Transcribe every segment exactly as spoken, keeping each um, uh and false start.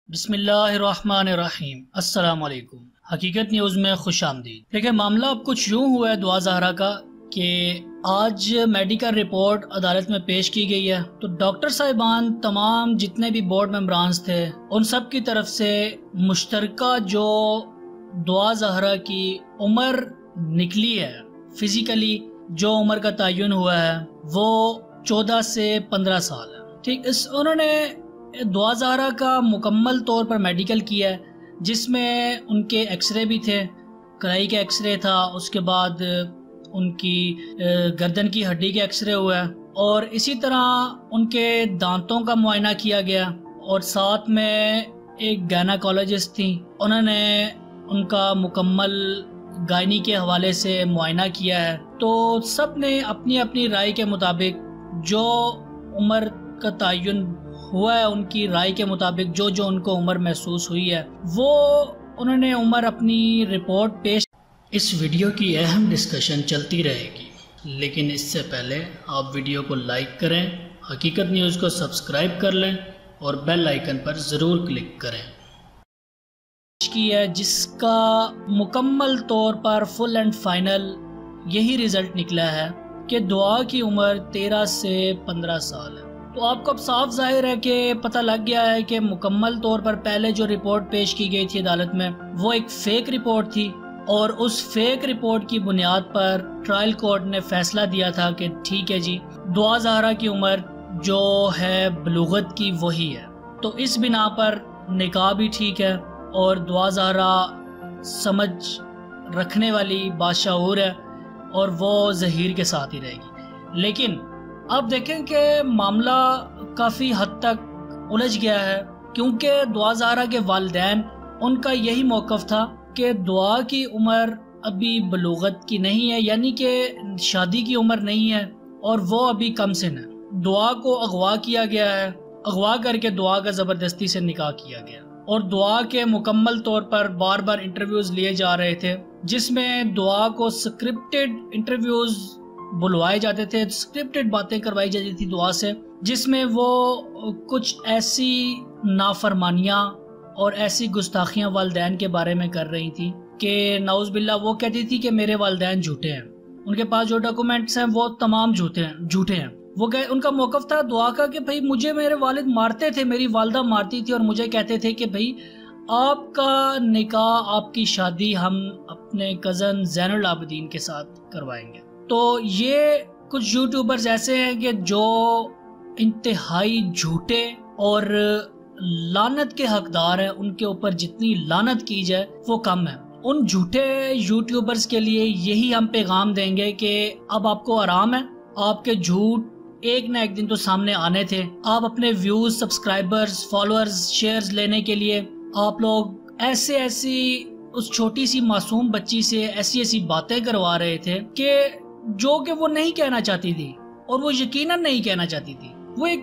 بسم اللہ الرحمن الرحیم۔ السلام علیکم۔ حقیقت نیوز میں خوش آمدید۔ دیکھیں معاملہ اب کچھ یوں ہوا ہے دعا زہرا کا کہ آج میڈیکل رپورٹ عدالت میں پیش کی گئی ہے تو ڈاکٹر صاحبان تمام جتنے بھی بورڈ ممبرانز تھے ان سب کی طرف سے مشترکہ جو دعا زہرا کی عمر نکلی ہے، فزیکلی جو عمر کا تعین ہوا ہے وہ چودہ سے پندرہ سال ہے۔ ٹھیک، اس انہوں نے دعا زہرا کا مکمل طور پر میڈیکل کیا ہے جس میں ان کے ایکس رے بھی تھے، کلائی کا ایکس رے تھا، اس کے بعد ان کی گردن کی ہڈی کے ایکس رے ہوا ہے اور اسی طرح ان کے دانتوں کا معائنہ کیا گیا اور ساتھ میں ایک گائناکالوجسٹ تھی، انہوں نے ان کا مکمل گائنی کے حوالے سے معائنہ کیا ہے۔ تو سب نے اپنی اپنی رائے کے مطابق جو عمر کا تعین ہوا ہے، ان کی رائے کے مطابق جو جو ان کو عمر محسوس ہوئی ہے وہ انہوں نے عمر اپنی رپورٹ پیش۔ اس ویڈیو کی اہم ڈسکشن چلتی رہے گی، لیکن اس سے پہلے آپ ویڈیو کو لائک کریں، حقیقت نیوز کو سبسکرائب کر لیں اور بیل آئیکن پر ضرور کلک کریں کی ہے جس کا مکمل طور پر فل اینڈ فائنل یہی ریزلٹ نکلا ہے کہ دعا کی عمر تیرہ سے پندرہ سال ہے۔ تو آپ کو اب صاف ظاہر ہے کہ پتہ لگ گیا ہے کہ مکمل طور پر پہلے جو رپورٹ پیش کی گئی تھی عدالت میں وہ ایک فیک رپورٹ تھی اور اس فیک رپورٹ کی بنیاد پر ٹرائل کورٹ نے فیصلہ دیا تھا کہ ٹھیک ہے جی، دعا زہرا کی عمر جو ہے بلوغت کی وہی ہے، تو اس بنا پر نکاح بھی ٹھیک ہے اور دعا زہرا سمجھ رکھنے والی بادشاہور ہے اور وہ ظہیر کے ساتھ ہی رہے گی۔ لیکن اب دیکھیں کہ معاملہ کافی حد تک الجھ گیا ہے کیونکہ دعا زہرا کے والدین ان کا یہی موقف تھا کہ دعا کی عمر ابھی بلوغت کی نہیں ہے، یعنی کہ شادی کی عمر نہیں ہے اور وہ ابھی کم سن ہے۔ دعا کو اغوا کیا گیا ہے، اغوا کر کے دعا کا زبردستی سے نکاح کیا گیا اور دعا کے مکمل طور پر بار بار انٹرویوز لیے جا رہے تھے جس میں دعا کو سکرپٹڈ انٹرویوز بلوائے جاتے تھے، سکرپٹڈ باتیں کروائی جاتی تھی دعا سے، جس میں وہ کچھ ایسی نافرمانیاں اور ایسی گستاخیاں والدین کے بارے میں کر رہی تھی کہ نعوذ باللہ وہ کہتی تھی کہ میرے والدین جھوٹے ہیں، ان کے پاس جو ڈاکومنٹس ہیں وہ تمام جھوٹے ہیں جھوٹے ہیں وہ کہ ان کا موقف تھا دعا کا کہ بھئی مجھے میرے والد مارتے تھے، میری والدہ مارتی تھی اور مجھے کہتے تھے کہ بھئی آپ کا نکاح، آپ کی شادی ہم اپنے کزن زین العابدین کے ساتھ کروائیں گے۔ تو یہ کچھ یوٹیوبرز ایسے ہیں کہ جو انتہائی جھوٹے اور لعنت کے حقدار ہیں، ان کے اوپر جتنی لعنت کی جائے وہ کم ہے۔ ان جھوٹے یوٹیوبرز کے لیے یہی ہم پیغام دیں گے کہ اب آپ کو آرام ہے، آپ کے جھوٹ ایک نہ ایک دن تو سامنے آنے تھے۔ آپ اپنے ویوز، سبسکرائبرز، فالوورز، شیئرز لینے کے لیے آپ لوگ ایسے ایسی اس چھوٹی سی معصوم بچی سے ایسی ایسی باتیں کروا رہے تھے کہ جو کہ وہ نہیں کہنا چاہتی تھی اور وہ یقیناً نہیں کہنا چاہتی تھی۔ وہ ایک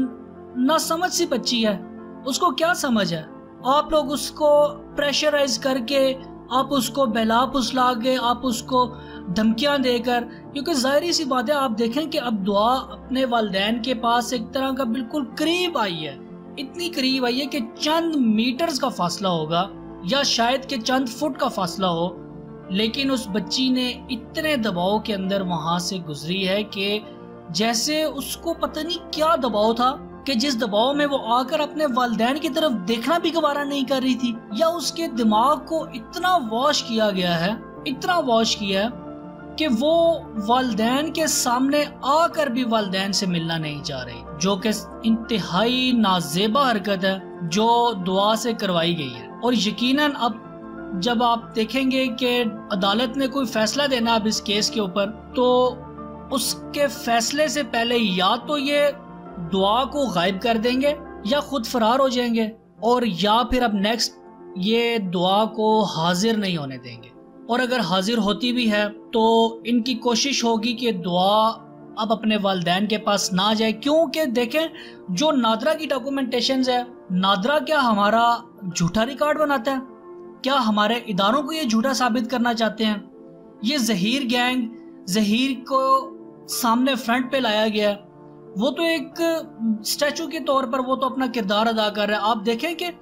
ناسمجھ سی بچی ہے، اس کو کیا سمجھ ہے؟ آپ لوگ اس کو پریشرائز کر کے، آپ اس کو بہلا پھسلا کے، آپ اس کو دھمکیاں دے کر، کیونکہ ظاہری سی بات ہے آپ دیکھیں کہ اب دعا اپنے والدین کے پاس ایک طرح کا بالکل قریب آئی ہے، اتنی قریب آئی ہے کہ چند میٹرز کا فاصلہ ہوگا یا شاید کہ چند فٹ کا فاصلہ ہو، لیکن اس بچی نے اتنے دباؤ کے اندر وہاں سے گزری ہے کہ جیسے اس کو پتہ نہیں کیا دباؤ تھا کہ جس دباؤ میں وہ آ کر اپنے والدین کی طرف دیکھنا بھی گوارا نہیں کر رہی تھی، یا اس کے دماغ کو اتنا واش کیا گیا ہے اتنا واش کیا ہے کہ وہ والدین کے سامنے آ کر بھی والدین سے ملنا نہیں چاہ رہی، جو کہ انتہائی نازیبا حرکت ہے جو دعا سے کروائی گئی ہے۔ اور یقیناً اب جب آپ دیکھیں گے کہ عدالت نے کوئی فیصلہ دینا اب اس کیس کے اوپر، تو اس کے فیصلے سے پہلے یا تو یہ دعا کو غائب کر دیں گے یا خود فرار ہو جائیں گے، اور یا پھر اب نیکسٹ یہ دعا کو حاضر نہیں ہونے دیں گے، اور اگر حاضر ہوتی بھی ہے تو ان کی کوشش ہوگی کہ دعا اب اپنے والدین کے پاس نہ جائے، کیونکہ دیکھیں جو نادرا کی ڈاکومنٹیشنز ہے، نادرا کیا ہمارا جھوٹا ریکارڈ بناتا ہے؟ کیا ہمارے اداروں کو یہ جھوٹا ثابت کرنا چاہتے ہیں؟ یہ ظہیر گینگ، ظہیر کو سامنے فرنٹ پہ لایا گیا ہے، وہ تو ایک سٹیچو کے طور پر وہ تو اپنا کردار ادا کر رہا ہے۔ آپ دیکھیں کہ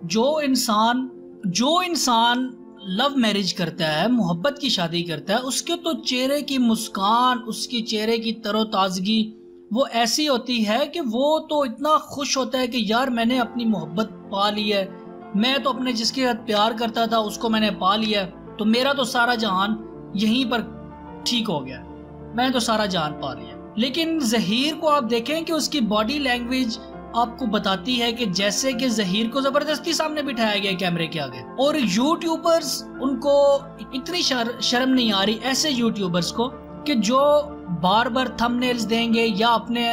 جو انسان جو انسان لو میرج کرتا ہے، محبت کی شادی کرتا ہے، اس کے تو چہرے کی مسکان، اس کی چہرے کی تر و تازگی وہ ایسی ہوتی ہے کہ وہ تو اتنا خوش ہوتا ہے کہ یار میں نے اپنی محبت پا لی ہے، میں تو اپنے جس کے ساتھ پیار کرتا تھا اس کو میں نے پا لیا، تو میرا تو سارا جہان یہیں پر ٹھیک ہو گیا، میں تو سارا جہان پا لیا۔ لیکن ظہیر کو آپ دیکھیں کہ اس کی باڈی لینگویج آپ کو بتاتی ہے کہ جیسے کہ ظہیر کو زبردستی سامنے بٹھایا گیا کیمرے کے آگے، اور یوٹیوبرز ان کو اتنی شرم نہیں آ رہی، ایسے یوٹیوبرز کو کہ جو بار بار تھم نیلز دیں گے یا اپنے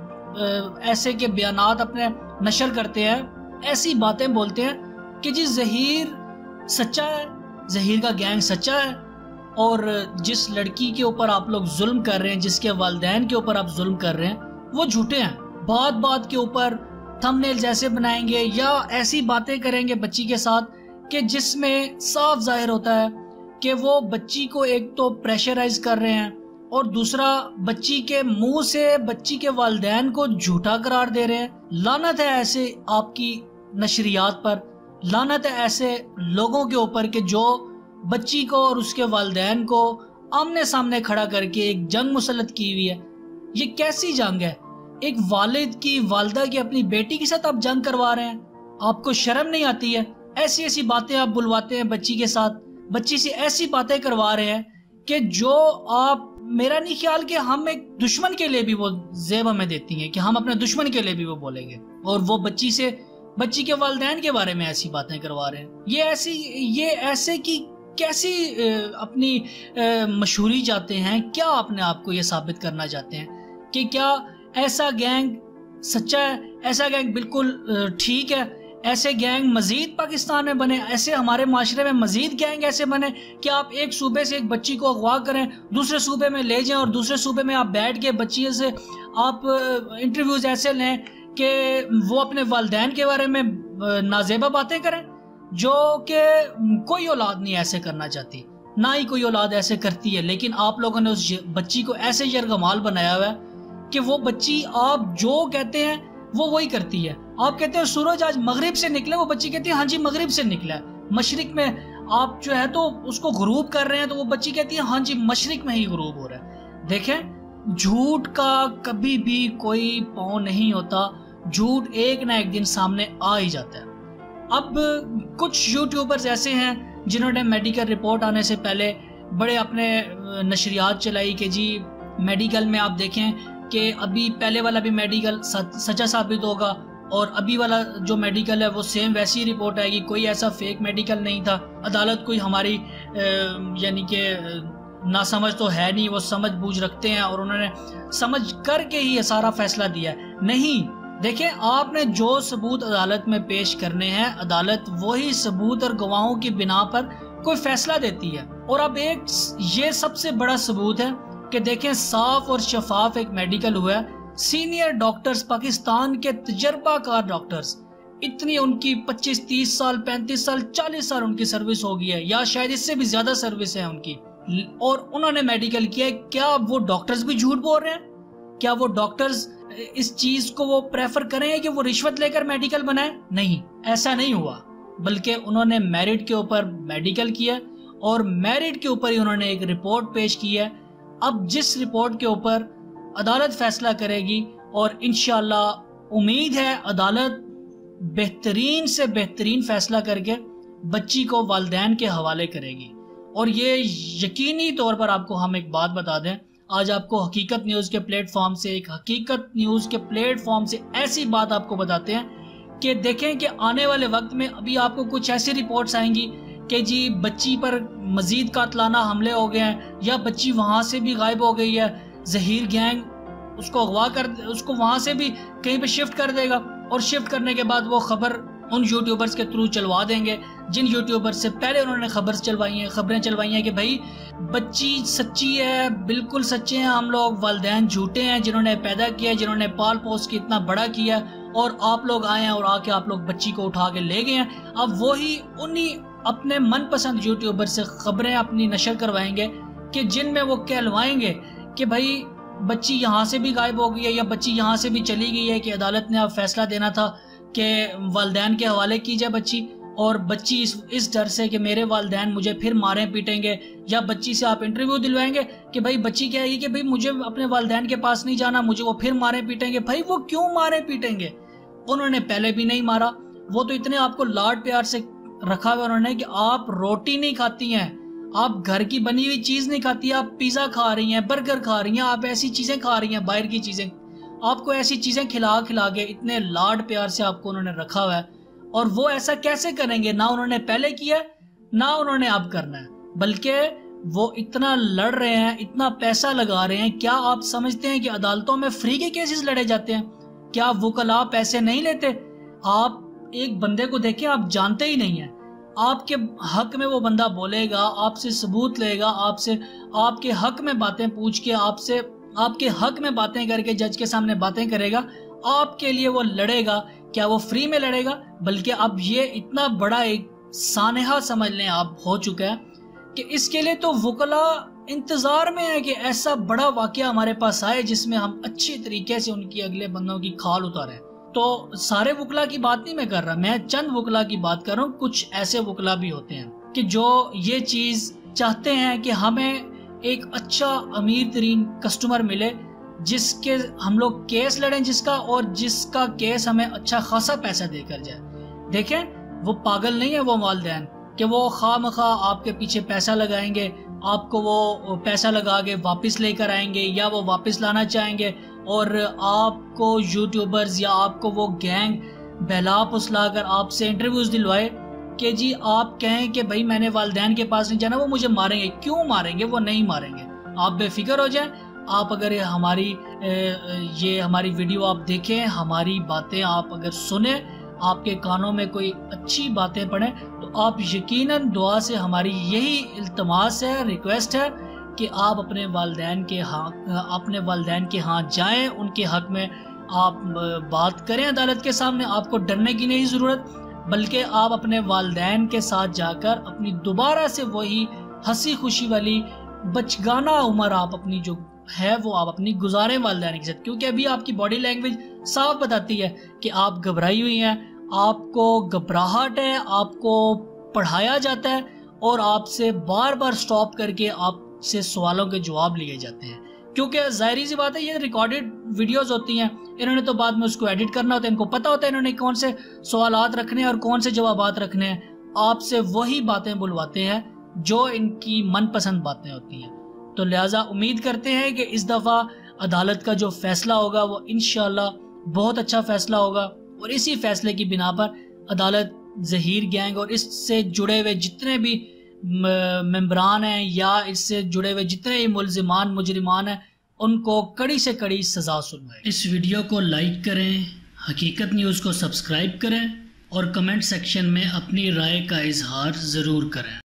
ایسے کے بیانات اپنے نشر کرتے ہیں، ایسی باتیں بولتے ہیں کہ جی ظہیر سچا ہے، ظہیر کا گینگ سچا ہے، اور جس لڑکی کے اوپر آپ لوگ ظلم کر رہے ہیں، جس کے والدین کے اوپر آپ ظلم کر رہے ہیں، وہ جھوٹے ہیں۔ بات بات کے اوپر تھم نیلز ایسے بنائیں گے یا ایسی باتیں کریں گے بچی کے ساتھ کہ جس میں صاف ظاہر ہوتا ہے کہ وہ بچی کو ایک تو پریشرائز کر رہے ہیں، اور دوسرا بچی کے منہ سے بچی کے والدین کو جھوٹا قرار دے رہے ہیں۔ لعنت ہے ایسے آپ کی نشریات پر، لعنت ہے ایسے لوگوں کے اوپر کہ جو بچی کو اور اس کے والدین کو آمنے سامنے کھڑا کر کے ایک جنگ مسلط کی ہوئی ہے۔ یہ کیسی جنگ ہے؟ ایک والد کی والدہ کی اپنی بیٹی کے ساتھ آپ جنگ کروا رہے ہیں، آپ کو شرم نہیں آتی ہے؟ ایسی ایسی باتیں آپ بلواتے ہیں بچی کے ساتھ، بچی سے ایسی باتیں کروا رہے ہیں کہ جو آپ، میرا نہیں خیال کہ ہم ایک دشمن کے لیے بھی وہ زیب ہمیں دیتی ہیں کہ ہم اپنے دشمن کے لیے بھی وہ بولیں گے، اور وہ بچی سے بچی کے والدین کے بارے میں ایسی باتیں کروا رہے ہیں۔ یہ ایسی یہ ایسے کی کیسی اپنی مشہوری چاہتے ہیں؟ کیا اپنے آپ کو یہ ثابت کرنا چاہتے ہیں کہ کیا ایسا گینگ سچا ہے، ایسا گینگ بالکل ٹھیک ہے، ایسے گینگ مزید پاکستان میں بنے، ایسے ہمارے معاشرے میں مزید گینگ ایسے بنے کہ آپ ایک صوبے سے ایک بچی کو اغوا کریں، دوسرے صوبے میں لے جائیں، اور دوسرے صوبے میں آپ بیٹھ کے بچی سے آپ انٹرویوز ایسے لیں کہ وہ اپنے والدین کے بارے میں نازیبہ باتیں کریں، جو کہ کوئی اولاد نہیں ایسے کرنا چاہتی، نہ ہی کوئی اولاد ایسے کرتی ہے۔ لیکن آپ لوگوں نے اس بچی کو ایسے یرغمال بنایا ہوا ہے کہ وہ بچی آپ جو کہتے ہیں وہ وہی کرتی ہے۔ آپ کہتے ہیں سورج آج مغرب سے نکلے، وہ بچی کہتی ہے ہاں جی مغرب سے نکلا ہے۔ مشرق میں آپ جو ہے تو اس کو غروب کر رہے ہیں، تو وہ بچی کہتی ہے ہاں جی مشرق میں ہی غروب ہو رہا ہے۔ دیکھیں، جھوٹ کا کبھی بھی کوئی پاؤں نہیں ہوتا، جھوٹ ایک نہ ایک دن سامنے آ ہی جاتا ہے۔ اب کچھ یوٹیوبرز ایسے ہیں جنہوں نے میڈیکل رپورٹ آنے سے پہلے بڑے اپنے نشریات چلائی کہ جی میڈیکل میں آپ دیکھیں کہ ابھی پہلے والا بھی میڈیکل سچا ثابت ہوگا، اور ابھی والا جو میڈیکل ہے وہ سیم ویسی رپورٹ آئے گی، کوئی ایسا فیک میڈیکل نہیں تھا۔ عدالت کوئی ہماری یعنی کہ ناسمجھ تو ہے نہیں، وہ سمجھ بوجھ رکھتے ہیں، اور انہوں نے سمجھ کر کے ہی یہ سارا فیصلہ دیا ہے۔ نہیں، دیکھیں آپ نے جو ثبوت عدالت میں پیش کرنے ہیں، عدالت وہی ثبوت اور گواہوں کی بنا پر کوئی فیصلہ دیتی ہے۔ اور اب ایک یہ سب سے بڑا ثبوت ہے کہ دیکھیں صاف اور شفاف ایک میڈیکل ہوا ہے، سینئر ڈاکٹرز، پاکستان کے تجربہ کار ڈاکٹرز، اتنی ان کی پچیس تیس سال پینتیس سال چالیس سال ان کی سروس ہو گئی ہے، یا شاید اس سے بھی زیادہ سروس ہے ان کی، اور انہوں نے میڈیکل کیا ہے۔ کیا وہ ڈاکٹرز بھی جھوٹ بول رہے ہیں؟ کیا وہ ڈاکٹرز اس چیز کو وہ پریفر کریں کہ وہ رشوت لے کر میڈیکل بنائیں؟ نہیں، ایسا نہیں ہوا، بلکہ انہوں نے میرٹ کے اوپر میڈیکل کیا، اور میرٹ کے اوپر ہی انہوں نے ایک رپورٹ پیش کی ہے۔ اب جس رپورٹ کے اوپر عدالت فیصلہ کرے گی، اور انشاءاللہ امید ہے عدالت بہترین سے بہترین فیصلہ کر کے بچی کو والدین کے حوالے کرے گی۔ اور یہ یقینی طور پر آپ کو ہم ایک بات بتا دیں، آج آپ کو حقیقت نیوز کے پلیٹ فارم سے ایک حقیقت نیوز کے پلیٹ فارم سے ایسی بات آپ کو بتاتے ہیں کہ دیکھیں کہ آنے والے وقت میں ابھی آپ کو کچھ ایسی رپورٹس آئیں گی کہ جی بچی پر مزید قاتلانہ حملے ہو گئے ہیں، یا بچی وہاں سے بھی غائب ہو گئی ہے، ظہیر گینگ اس کو اغوا کر اس کو وہاں سے بھی کہیں پہ شفٹ کر دے گا، اور شفٹ کرنے کے بعد وہ خبر ان یوٹیوبرز کے تھرو چلوا دیں گے جن یوٹیوبرز سے پہلے انہوں نے خبر چلوائی ہیں خبریں چلوائی ہیں کہ بھائی بچی سچی ہے، بالکل سچے ہیں ہم لوگ، والدین جھوٹے ہیں جنہوں نے پیدا کیا، جنہوں نے پال پوس کے اتنا بڑا کیا، اور آپ لوگ آئے ہیں اور آ کے آپ لوگ بچی کو اٹھا کے لے گئے ہیں۔ اب وہی انہی اپنے من پسند یوٹیوبر سے خبریں اپنی نشر کروائیں گے کہ جن میں وہ کہلوائیں گے کہ بھائی بچی یہاں سے بھی غائب ہو گئی ہے، یا بچی یہاں سے بھی چلی گئی ہے، کہ عدالت نے اب فیصلہ دینا تھا کہ والدین کے حوالے کی جائے بچی، اور بچی اس اس ڈر سے کہ میرے والدین مجھے پھر ماریں پیٹیں گے، یا بچی سے آپ انٹرویو دلوائیں گے کہ بھائی بچی کہے گی کہ بھائی مجھے اپنے والدین کے پاس نہیں جانا، مجھے وہ پھر ماریں پیٹیں گے۔ بھائی وہ کیوں ماریں پیٹیں گے؟ انہوں نے پہلے بھی نہیں مارا، وہ تو اتنے آپ کو لاڈ پیار سے رکھا ہوا انہوں نے کہ آپ روٹی نہیں کھاتی ہیں، آپ گھر کی بنی ہوئی چیز نہیں کھاتی، آپ پیزا کھا رہی ہیں، برگر کھا رہی ہیں، آپ ایسی چیزیں کھا رہی ہیں، باہر کی چیزیں، آپ کو ایسی چیزیں کھلا کھلا کے اتنے لاڈ پیار سے آپ کو انہوں نے رکھا ہوا ہے، اور وہ ایسا کیسے کریں گے؟ نہ انہوں نے پہلے کیا نہ انہوں نے اب کرنا ہے، بلکہ وہ اتنا لڑ رہے ہیں، اتنا پیسہ لگا رہے ہیں۔ کیا آپ سمجھتے ہیں کہ عدالتوں میں فری کے کیسز لڑے جاتے ہیں؟ کیا وکلاء پیسے نہیں لیتے؟ آپ ایک بندے کو دیکھیں، آپ جانتے ہی نہیں ہیں، آپ کے حق میں وہ بندہ بولے گا، آپ سے ثبوت لے گا، آپ سے آپ کے حق میں باتیں پوچھ کے، آپ سے آپ کے حق میں باتیں کر کے جج کے سامنے باتیں کرے گا، آپ کے لیے وہ لڑے گا۔ کیا وہ فری میں لڑے گا؟ بلکہ اب یہ اتنا بڑا ایک سانحہ سمجھ لیں آپ ہو چکا ہے کہ اس کے لیے تو وکلاء انتظار میں ہے کہ ایسا بڑا واقعہ ہمارے پاس آئے جس میں ہم اچھی طریقے سے ان کی اگلے بندوں کی کھال اتاریں۔ تو سارے وکلاء کی بات نہیں میں کر رہا، میں چند وکلاء کی بات کر رہا ہوں۔ کچھ ایسے وکلاء بھی ہوتے ہیں کہ جو یہ چیز چاہتے ہیں کہ ہمیں ایک اچھا امیر ترین کسٹمر ملے جس کے ہم لوگ کیس لڑیں، جس کا اور جس کا کیس ہمیں اچھا خاصا پیسہ دے کر جائے۔ دیکھیں وہ پاگل نہیں ہے وہ والدین کہ وہ خواہ مخواہ آپ کے پیچھے پیسہ لگائیں گے، آپ کو وہ پیسہ لگا کے واپس لے کر آئیں گے، یا وہ واپس لانا چاہیں گے، اور آپ کو یوٹیوبرز یا آپ کو وہ گینگ بہلا پسلا کر آپ سے انٹرویوز دلوائے کہ جی آپ کہیں کہ بھائی میں نے والدین کے پاس نہیں جانا، وہ مجھے ماریں گے۔ کیوں ماریں گے؟ وہ نہیں ماریں گے، آپ بے فکر ہو جائیں۔ آپ اگر ہماری یہ ہماری ویڈیو آپ دیکھیں، ہماری باتیں آپ اگر سنیں، آپ کے کانوں میں کوئی اچھی باتیں پڑیں، تو آپ یقیناً دعا سے ہماری یہی التماس ہے، ریکویسٹ ہے کہ آپ اپنے والدین کے ہاں اپنے والدین کے ہاں جائیں، ان کے حق میں آپ بات کریں عدالت کے سامنے۔ آپ کو ڈرنے کی نہیں ضرورت، بلکہ آپ اپنے والدین کے ساتھ جا کر اپنی دوبارہ سے وہی ہنسی خوشی والی بچگانہ عمر آپ اپنی جو ہے وہ آپ اپنی گزاریں والدین کے ساتھ، کیونکہ ابھی آپ کی باڈی لینگویج صاف بتاتی ہے کہ آپ گھبرائی ہوئی ہیں، آپ کو گھبراہٹ ہے، آپ کو پڑھایا جاتا ہے، اور آپ سے بار بار سٹاپ کر کے آپ سے سوالوں کے جواب لیے جاتے ہیں، کیونکہ ظاہری سی بات ہے یہ ریکارڈڈ ویڈیوز ہوتی ہیں، انہوں نے تو بعد میں اس کو ایڈٹ کرنا ہوتا ہے، ان کو پتہ ہوتا ہے انہوں نے کون سے سوالات رکھنے ہیں اور کون سے جوابات رکھنے ہیں۔ آپ سے وہی باتیں بلواتے ہیں جو ان کی من پسند باتیں ہوتی ہیں۔ تو لہٰذا امید کرتے ہیں کہ اس دفعہ عدالت کا جو فیصلہ ہوگا وہ انشاءاللہ بہت اچھا فیصلہ ہوگا، اور اسی فیصلے کی بنا پر عدالت ظہیر گینگ اور اس سے جڑے ہوئے جتنے بھی ممبران ہیں یا اس سے جڑے ہوئے جتنے بھی ملزمان مجرمان ہیں ان کو کڑی سے کڑی سزا سنوائے۔ اس ویڈیو کو لائک کریں، حقیقت نیوز کو سبسکرائب کریں، اور کمنٹ سیکشن میں اپنی رائے کا اظہار ضرور کریں۔